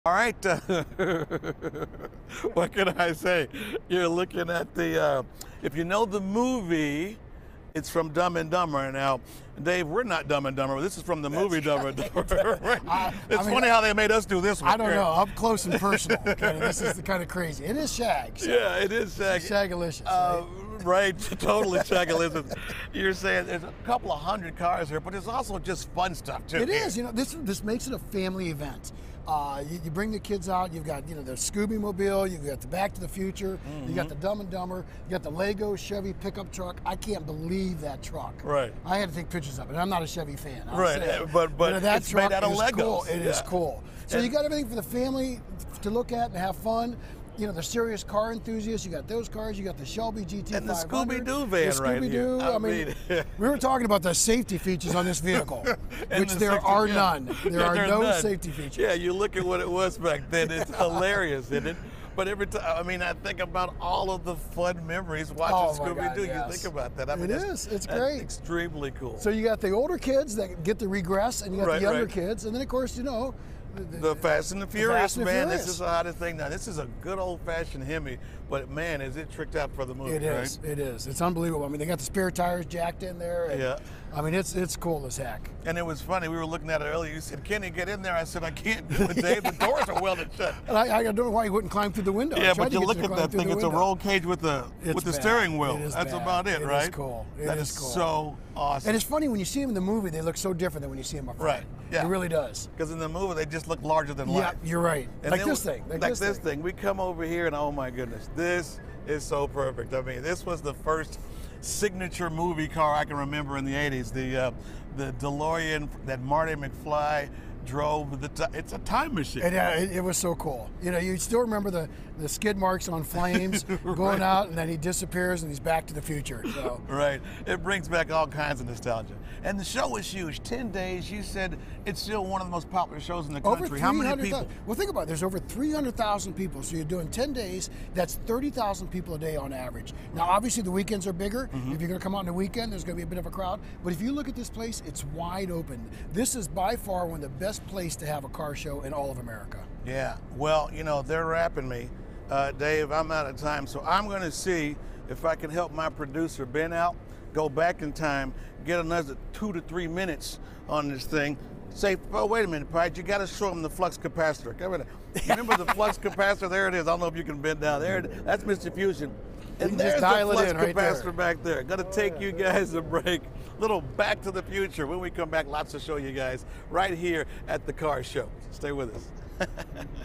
All right, what can I say? You're looking at the, if you know the movie, it's from Dumb and Dumber. Now, Dave, we're not Dumb and Dumber. This is from the movie Dumb and Dumber. Right? It's funny how they made us do this one. I don't know, up close and personal. Okay? This is kind of crazy. It is Shag. So Yeah, it is Shag. Shagalicious. Right, totally Shagalicious. You're saying there's a couple of hundred cars here, but there's also just fun stuff too. It is. You know, this makes it a family event. You bring the kids out. You've got the Scooby Mobile. You've got the Back to the Future. You got the Dumb and Dumber. You got the Lego Chevy pickup truck. I can't believe that truck. Right. I had to take pictures of it. I'm not a Chevy fan. Right, but that it's truck made out of is Legos. cool. It is cool. So you got everything for the family to look at and have fun. You know, the serious car enthusiasts, you got those cars, you got the Shelby GT500. And the Scooby-Doo van right here. I mean, we were talking about the safety features on this vehicle, which there are none. There are no safety features. Yeah, you look at what it was back then. It's hilarious, isn't it? But every time, I mean, I think about all of the fun memories watching Scooby-Doo. Yes. You think about that. I mean, It's great. Extremely cool. So you got the older kids that get to regress, and you got the younger kids, and then of course, you know, the Fast and the Furious, man. Furious. This is the hottest thing now. This is a good old-fashioned Hemi, but man, is it tricked out for the movie, It is. right? It is. It's unbelievable. I mean, they got the spare tires jacked in there. And, Yeah. I mean, it's cool as heck. And it was funny. We were looking at it earlier. You said, "Kenny, get in there." I said, "I can't do it, Dave. The doors are welded shut." And I don't know why he wouldn't climb through the window. Yeah, but you look at that thing. It's a roll cage with the steering wheel. That's about it, right? It is cool. That is cool. So awesome. And it's funny when you see them in the movie, they look so different than when you see them up front. Right. Yeah. It really does. Because in the movie, they just look larger than life. Yeah, you're right. And Like this thing. Like this thing. We come over here, and oh my goodness, this is so perfect. I mean, this was the first signature movie car I can remember in the '80s. The DeLorean that Marty McFly drove. It's a time machine. It was so cool. You know, you still remember the skid marks on flames going out, and then he disappears, and he's back to the future. So. Right. It brings back all kinds of nostalgia. And the show was huge. 10 days. You said it's still one of the most popular shows in the country. How many people? Well, think about it. There's over 300,000 people. So you're doing 10 days. That's 30,000 people a day on average. Now, obviously, the weekends are bigger. If you're going to come out on the weekend, there's going to be a bit of a crowd. But if you look at this place, it's wide open. This is by far one of the best places to have a car show in all of America. Yeah. Well, you know, they're wrapping me. Dave, I'm out of time. So I'm going to see if I can help my producer, Ben, out. Go back in time, get another 2 to 3 minutes on this thing. Say, oh, wait a minute, Pride, you got to show them the flux capacitor. Remember the flux capacitor? There it is. I don't know if you can bend down there. That's Mr. Fusion. And there's the flux capacitor back there. Going to take you guys a break. Little Back to the Future. When we come back, lots to show you guys right here at the car show. Stay with us.